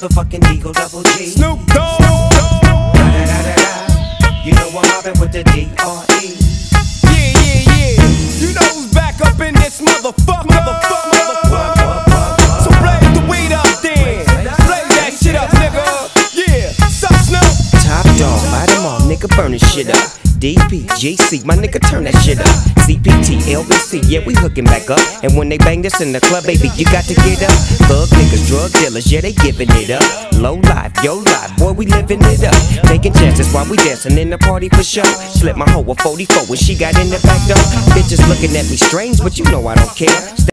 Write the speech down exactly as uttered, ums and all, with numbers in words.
motherfucking Eagle Double G. Snoop Dogg. Da da da da da. You know I'm mobbing with the D R E. Yeah, yeah, yeah. You know who's back up in this motherfucker. Motherfucker, motherfucker. So blaze the weed up then. Blaze that shit up, nigga. Yeah. Sup, Snoop? Top dog, light 'em all, nigga, burn this shit up. D P, G C, my nigga, turn that shit up. C P T, L B C, yeah, we hooking back up. And when they bang this in the club, baby, you got to get up. Thug niggas, drug dealers, yeah, they giving it up. Low life, yo life, boy, we living it up. Taking chances while we dancing in the party for sure. Slip my hoe a forty-four when she got in the back door. Bitches looking at me strange, but you know I don't care.